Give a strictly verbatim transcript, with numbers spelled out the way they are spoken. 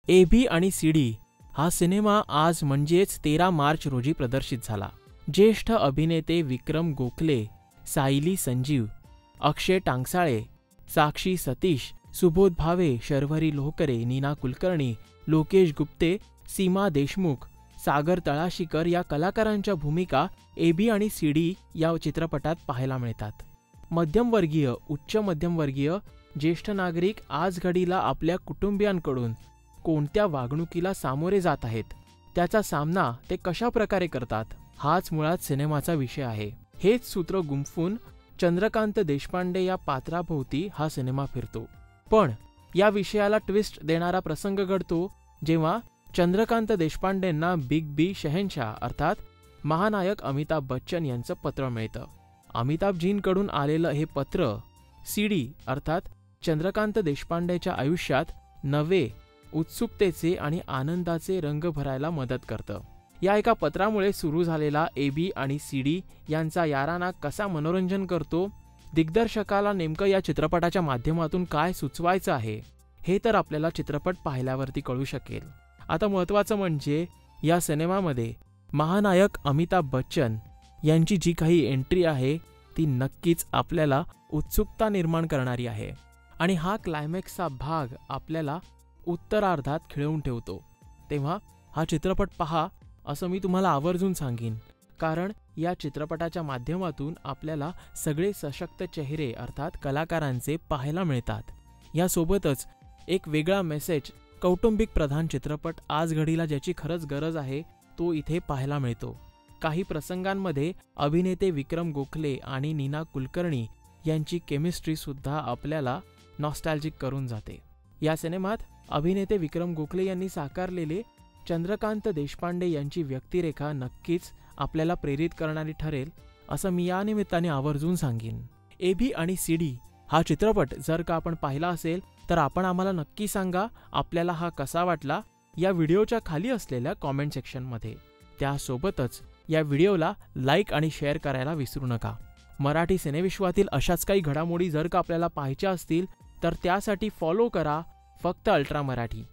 A B आणि C D हा cinema आज म्हणजेच तेरा मार्च रोजी प्रदर्शित झाला। ज्येष्ठ अभिनेते विक्रम गोखले, सायली संजीव, अक्षय टांगसाळे, साक्षी सतीश, सुबोध भावे, शर्वरी लोहकरे, नीना कुलकर्णी, लोकेश गुप्ते, सीमा देशमुख, सागर तळाशीकर या कलाकारांच्या भूमिका ए बी आणि सी डी या चित्रपटात पाहायला मिळतात। मध्यमवर्गीय, उच्च मध्यमवर्गीय ज्येष्ठ नागरिक आज घडीला आपल्या कुटुंबियांकडून कोणत्या वागणुकीला सामोरे जात आहेत, त्याचा सामना ते कशा प्रकारे करतात, हाच मुळात सिनेमाचा विषय आहे। हेच सूत्र गुंफून चंद्रकांत देशपांडे या पात्राभोवती हा सिनेमा फिरतो। पण या विषयाला ट्विस्ट देणारा प्रसंग घडतो जेव्हा चंद्रकांत देशपांडेंना बिग बी शहंशाह अर्थात महानायक अमिताभ बच्चन यांचं पत्र मिळतं। अमिताभजींकडून आलेलं हे पत्र सी डी अर्थात चंद्रकांत देशपांडेच्या आयुष्यात नवे, उत्सुकतेचे आणि आनंदाचे रंग भरायला मदत करतं। या एका पत्रामुळे सुरू झालेला ए बी आणि सी डी यांचा याराना कसा मनोरंजन करतो, दिग्दर्शकाला नेमकं या चित्रपटाच्या माध्यमातून काय सुचवायचं आहे हे तर आपल्याला चित्रपट पाहिल्यावरती कळू शकेल। आता महत्त्वाचं म्हणजे या सिनेमामध्ये महानायक अमिताभ बच्चन यांची जी काही एंट्री आहे ती नक्कीच आपल्याला उत्सुकता निर्माण करणारी आहे आणि हा क्लायमॅक्सचा भाग आपल्याला उत्तरार्धात खिळवून ठेवतो। तेव्हा हा चित्रपट पहा असं मी तुम्हाला आवर्जून सांगेन, कारण या चित्रपटाच्या माध्यमातून आपल्याला सगळे सशक्त चेहरे अर्थात कलाकारांचे पाहायला मिळतात। यासोबतच एक वेगळा मेसेज, कौटुंबिक प्रधान चित्रपट आज घडीला ज्याची खरंच गरज आहे तो इथे पाहायला मिळतो। काही प्रसंगांमध्ये अभिनेते विक्रम गोखले आणि नीना कुलकर्णी यांची केमिस्ट्री सुद्धा आपल्याला नॉस्टॅल्जिक करून जाते। या सिनेमात अभिनेते विक्रम गोखले यांनी साकारलेले चंद्रकांत देशपांडे यांची व्यक्तिरेखा नक्कीच आपल्याला प्रेरित करणारी ठरेल असं मी या निमित्ताने आवर्जून सांगेन। ए बी आणि सी डी हा चित्रपट जर का आपण पाहिला असेल तर आपण आम्हाला नक्की सांगा आपल्याला हा कसा वाटला या व्हिडिओच्या खाली असलेल्या कॉमेंट सेक्शनमध्ये। त्यासोबतच या व्हिडिओला लाईक आणि शेअर करायला विसरू नका। मराठी सिनेविश्वातील अशाच काही घडामोडी जर का आपल्याला पाहायच्या असतील तर त्यासाठी फॉलो करा फक्त अल्ट्रा मराठी।